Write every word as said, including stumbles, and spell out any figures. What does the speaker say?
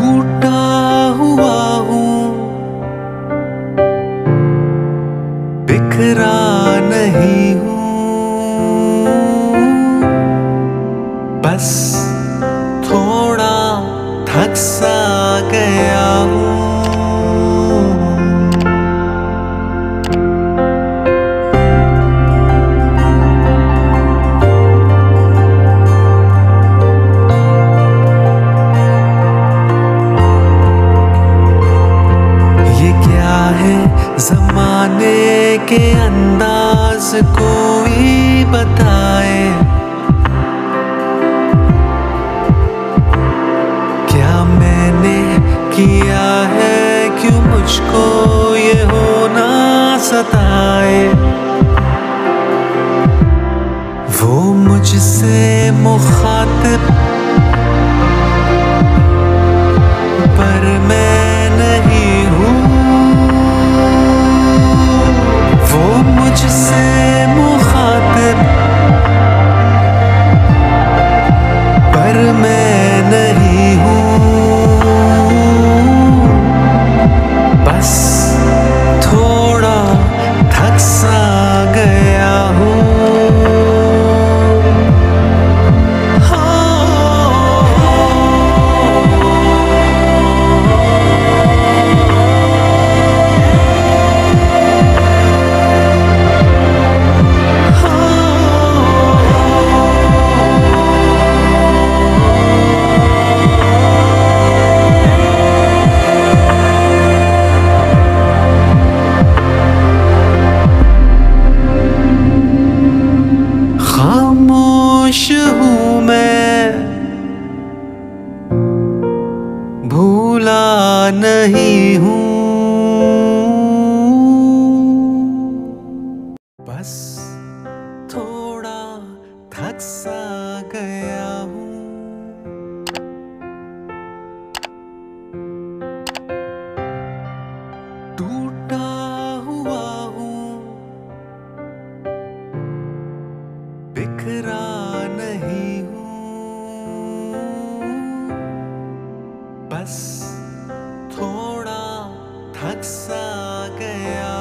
टूटा हुआ हूँ, बिखरा नहीं हूँ, बस थोड़ा थक सा गया हूँ। ज़माने के अंदाज कोई बताए, क्या मैंने किया है, क्यों मुझको ये होना सताए। वो मुझसे मुखातिब पर मैं नहीं हूँ, वो मुझसे मुखातिब पर मैं नहीं हूँ, बस थोड़ा थक सा गया हूँ। खामोश हूँ मैं, भूला नहीं हूँ, बस थोड़ा थक सा गया हूँ। टूटा हुआ हूँ, बिखरा नहीं हूँ, बस थोड़ा थक सा गया